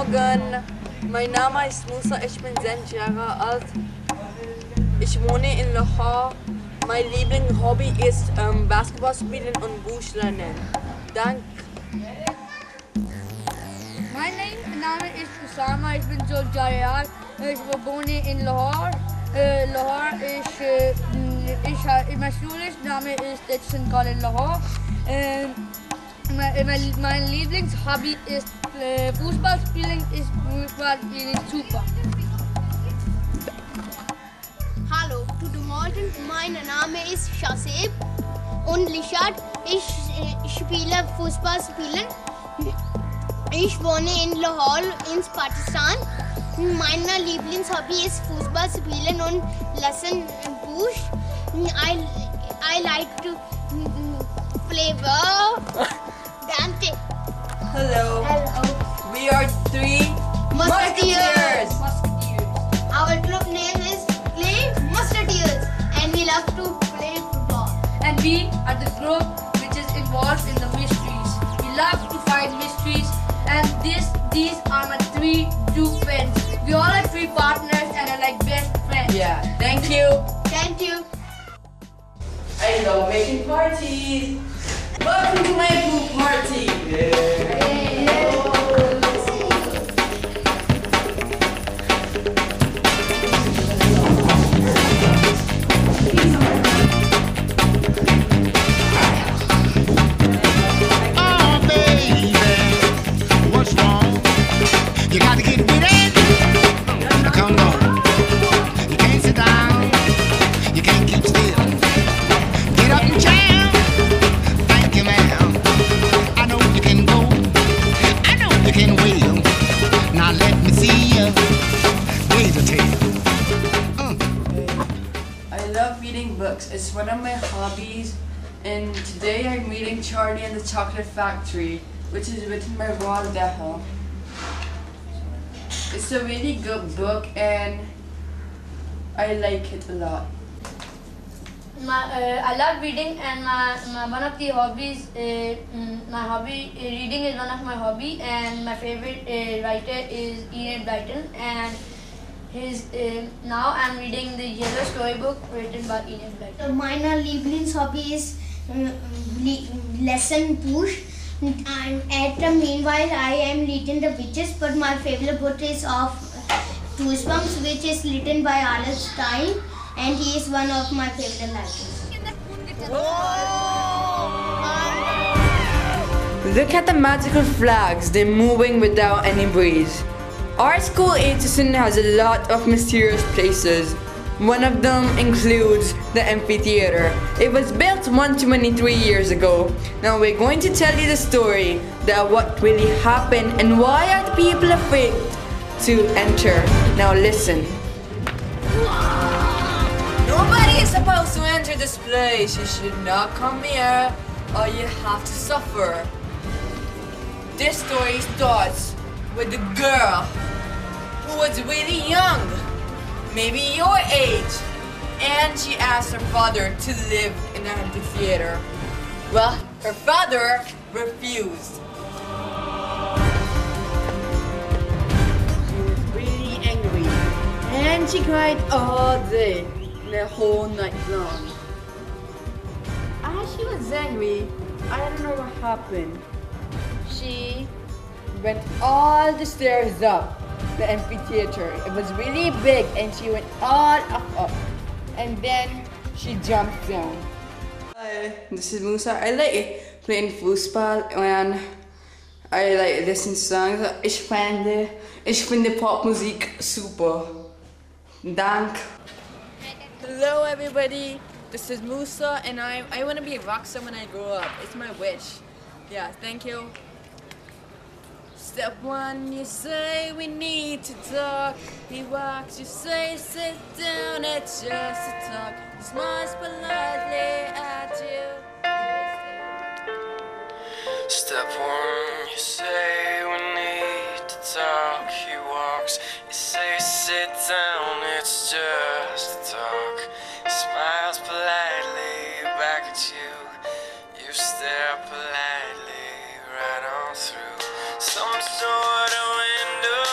Morgen, mein Name ist Musa, ich bin 6 Jahre alt. Ich wohne in Lahore. Mein Lieblingshobby ist Basketball spielen und Buch lernen. Danke. Mein Name ist Usama, ich bin 12 Jahre alt. Ich wohne in Lahore. Lahore mein Schulname ist Dixon College Lahore. Mein Lieblingshobby ist Fußball spielen, Fußball spielen super. Hallo, guten Morgen, mein Name ist Shasib und Lishad. Ich spiele Fußball spielen. Ich wohne in Lahore, in Pakistan. Mein Lieblingshobby ist Fußball spielen und lesen Buch. I like to flavor. Dante. Hello. Hello. We are 3 Musketeers. Our club name is Play Musketeers and we love to play football. And we are the group which is involved in the mysteries. We love to find mysteries, and these are my 3 true friends. We all are 3 partners and are like best friends. Yeah, thank you. Thank you. I love making parties. Welcome to my pool party. Oh, baby, what's wrong? You got to get with it. Come on. You can't sit down. You can't keep still. Get up and jam. Thank you, ma'am. I know you can go. I know you can wheel. Now let me see you. Wave the tail. I love reading books. It's one of my hobbies. And today I'm reading Charlie and the Chocolate Factory, which is written by Ron Deha. It's a really good book and I like it a lot. I love reading, and one of the hobbies, reading is one of my hobby, and my favorite writer is Enid Blyton, and now I'm reading the Yellow Storybook written by Enid Blyton. Meine Lieblingshobby ist lesson push. And at the meanwhile, I am reading the witches, but my favorite book is of Goosebumps, which is written by Alex Stein, and he is one of my favorite writers. Look at the magical flags, they're moving without any breeze. Our school Aitchison has a lot of mysterious places. One of them includes the amphitheater. It was built 123 years ago. Now we're going to tell you the story that what really happened and why are the people afraid to enter. Now listen. Nobody is supposed to enter this place. You should not come here or you have to suffer. This story starts with a girl who was really young, maybe your age, and she asked her father to live in an amphitheater. Well, her father refused. She was really angry, and she cried all day, the whole night long. As she was angry, I don't know what happened. She went all the stairs up the amphitheater. It was really big and she went all up. And then she jumped down. Hi, this is Musa. I like playing football and I like listening to songs. Ich finde Popmusik super. Dank. Hello everybody. This is Musa and I want to be a rock star when I grow up. It's my wish. Yeah, thank you. Step 1, you say we need to talk. He walks, you say sit down, it's just a talk. He smiles politely at you. Step 1, you say we need to talk. He walks, you say sit down, it's just a talk. He smiles politely back at you. You stare politely right on through some sort of window.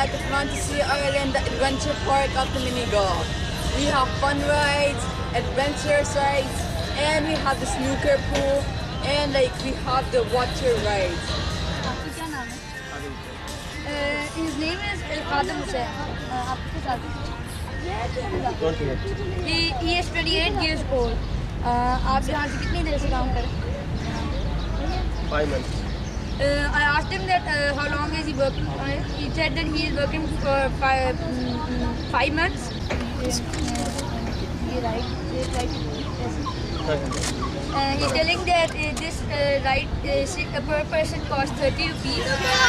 at the Fantasy Island Adventure Park of the Mini Golf. We have fun rides, adventure rides, and we have the snooker pool, and like we have the water rides. His name is Khadam Hussain. He is 28 years old. आप यहाँ से कितनी देर से काम कर? 5 months. I asked him that how long is he working on it. He said that he is working for 5 months. He's telling that this ride per person costs 30 rupees.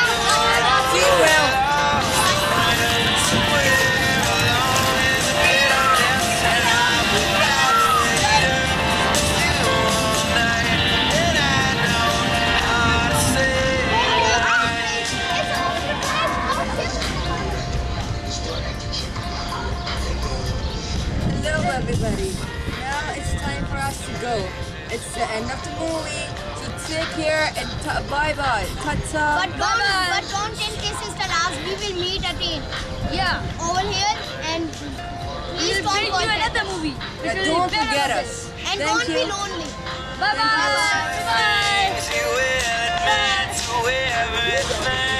Hello everybody. Now it's time for us to go. It's the end of the movie. So take care and bye-bye. Ta-ta. But don't tell Sister As, we will meet again Yeah. over here and We please will bring don't you forget. another movie. Yeah, don't forget us. And Thank don't you. be lonely. Bye bye. Bye. You went to everything.